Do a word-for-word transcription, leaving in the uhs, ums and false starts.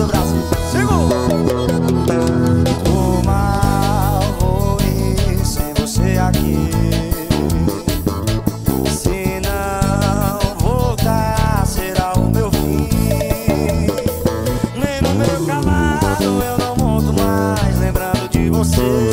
do Brasil. Segura! Tô mal, vou ir sem você aqui. Se não voltar, será o meu fim. Nem no meu cavalo eu não monto mais, lembrando de você.